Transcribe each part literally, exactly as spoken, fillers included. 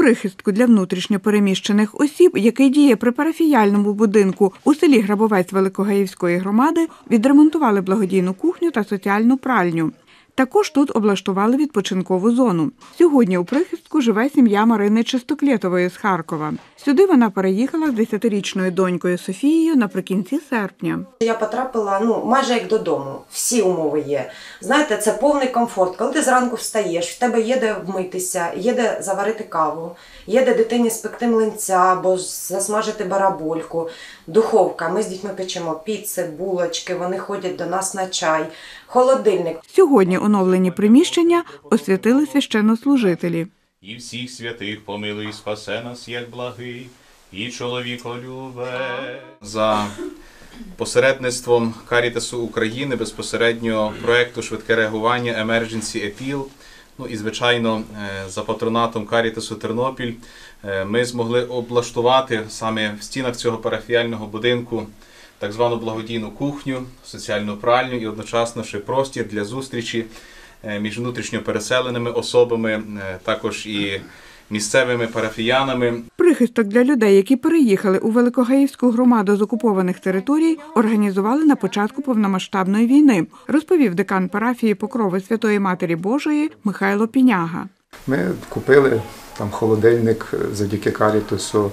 прихистку для внутрішньо переміщених осіб, який діє при парафіяльному будинку у селі Грабовець Великогаївської громади, відремонтували благодійну кухню та соціальну пральню. Також тут облаштували відпочинкову зону. Сьогодні у прихистку живе сім'я Марини Чистоклєтової з Харкова. Сюди вона переїхала з десятирічною донькою Софією наприкінці серпня. Я потрапила, ну, майже як додому. Всі умови є. Знаєте, це повний комфорт. Коли ти зранку встаєш, в тебе є де вмитися, є де заварити каву, є де дитині спекти млинця або засмажити барабольку, духовка. Ми з дітьми печемо піци, булочки, вони ходять до нас на чай, холодильник. Сьогодні оновлені приміщення освятили священнослужителі. І всіх святих помилуй, спасе нас, як благий, і чоловіколюбе. За посередництвом Карітасу України, безпосередньо проєкту «Швидке реагування» Emergency Appeal, ну і, звичайно, за патронатом Карітасу Тернопіль, ми змогли облаштувати саме в стінах цього парафіяльного будинку так звану благодійну кухню, соціальну пральню і одночасно ще простір для зустрічі між внутрішньо переселеними особами, також і місцевими парафіянами. Прихисток для людей, які переїхали у Великогаївську громаду з окупованих територій, організували на початку повномасштабної війни, розповів декан парафії Покрови Святої Матері Божої Михайло Піняга. Ми купили там холодильник завдяки Карітасу,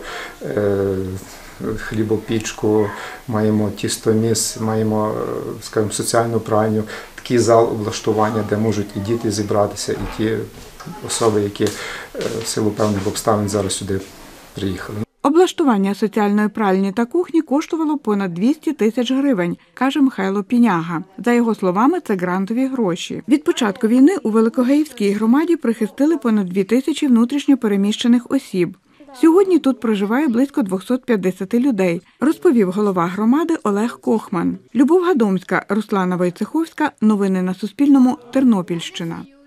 хлібопічку, маємо тістоміс, маємо, скажімо, соціальну пральню, такий зал облаштування, де можуть і діти зібратися, і ті особи, які в силу певних обставин зараз сюди приїхали. Облаштування соціальної пральні та кухні коштувало понад двісті тисяч гривень, каже Михайло Піняга. За його словами, це грантові гроші. Від початку війни у Великогаївській громаді прихистили понад дві тисячі внутрішньо переміщених осіб. Сьогодні тут проживає близько двохсот п'ятдесят людей, розповів голова громади Олег Кохман. Любов Гадомська, Руслана Войцеховська. Новини на Суспільному. Тернопільщина.